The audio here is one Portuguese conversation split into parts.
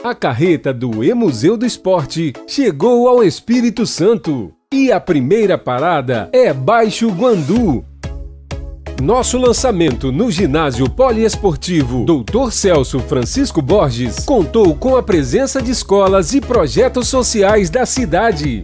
A carreta do E-Museu do Esporte chegou ao Espírito Santo e a primeira parada é Baixo Guandu. Nosso lançamento no ginásio poliesportivo Dr. Celso Francisco Borges contou com a presença de escolas e projetos sociais da cidade.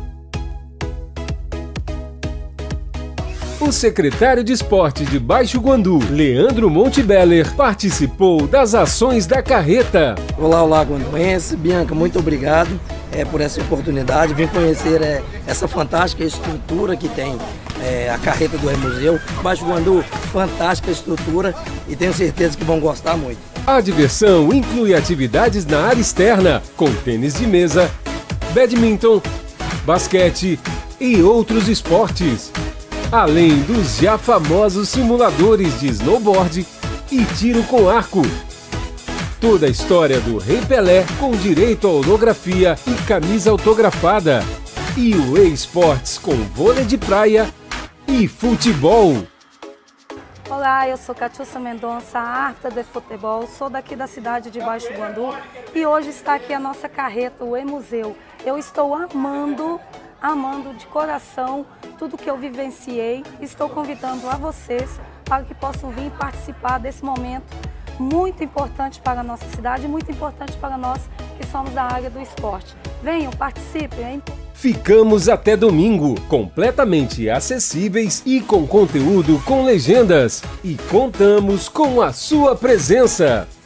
O secretário de Esporte de Baixo Guandu, Leandro Montebeller, participou das ações da carreta. Olá, guanduense. Bianca, muito obrigado por essa oportunidade. Vim conhecer essa fantástica estrutura que tem a carreta do E-Museu. Baixo Guandu, fantástica estrutura e tenho certeza que vão gostar muito. A diversão inclui atividades na área externa, com tênis de mesa, badminton, basquete e outros esportes. Além dos já famosos simuladores de snowboard e tiro com arco. Toda a história do Rei Pelé com direito a holografia e camisa autografada. E o E-Sports com vôlei de praia e futebol. Olá, eu sou Catiúcia Mendonça, árbitra de futebol, sou daqui da cidade de Baixo Guandu e hoje está aqui a nossa carreta, o E-Museu. Eu estou amando de coração tudo que eu vivenciei. Estou convidando a vocês para que possam vir participar desse momento muito importante para a nossa cidade, muito importante para nós que somos da área do esporte. Venham, participem, hein? Ficamos até domingo, completamente acessíveis e com conteúdo com legendas. E contamos com a sua presença.